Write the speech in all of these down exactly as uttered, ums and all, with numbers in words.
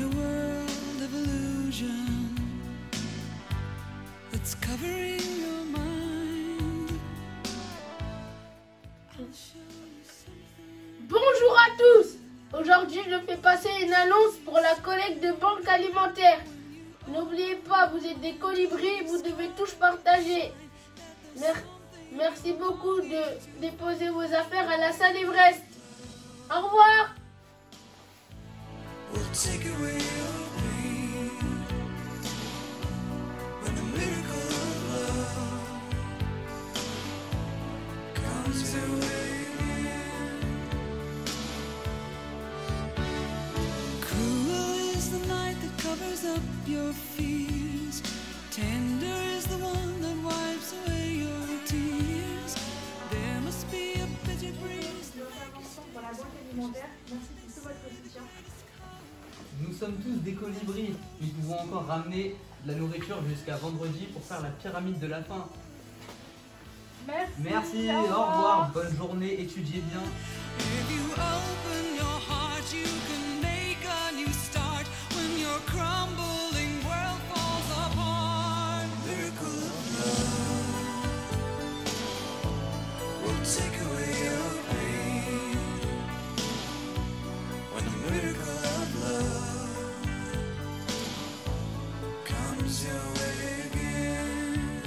a world of illusion that's covering your mind. I'll show you something. Bonjour à tous. Aujourd'hui, je fais passer une annonce pour la collecte de banques alimentaires. N'oubliez pas, vous êtes des colibris, vous devez tous partager. Mer- Merci beaucoup de déposer vos affaires à la salle Everest. Au revoir. We'll take away your pain when the miracle of love comes your way again. Cruel is the night that covers up your fears. Tender is the one that wipes away your tears. There must be a bitter breeze. Pour la banque alimentaire, merci pour tout votre soutien. Nous sommes tous des colibris. Nous pouvons encore ramener de la nourriture jusqu'à vendredi pour faire la pyramide de la faim. Merci. Merci, au au revoir. revoir, bonne journée, étudiez bien. If you open your heart, you can make a new start when your crumbling world falls apart. Miracle of love will take away your pain when the miracle of love comes your way again.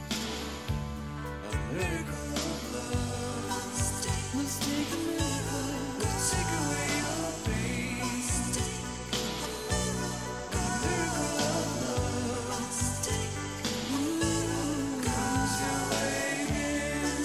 A miracle of love must take a miracle, must take away your pain. A miracle of love comes your way again.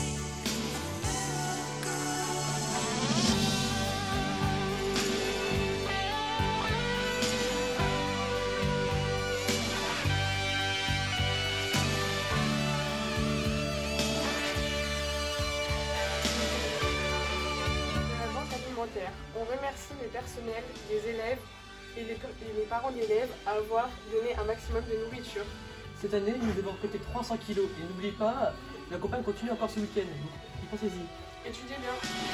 De la banque alimentaire, on remercie les personnels, les élèves et les, et les parents d'élèves à avoir donné un maximum de nourriture. Cette année, nous devons récolter trois cents kilos. Et n'oubliez pas, la campagne continue encore ce week-end. Y pensez-y. Étudiez bien.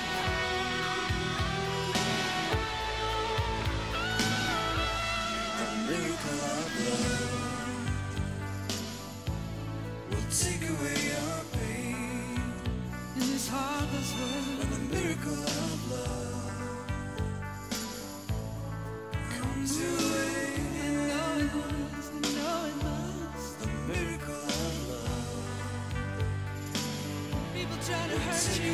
A miracle of love will take away your pain in this heartless world. When the miracle of love comes your way, and know it must, and know it must. The miracle of love. People try to hurt you,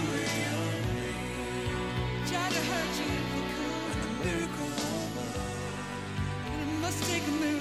try to hurt you if they could. When the miracle of love. It must take a miracle.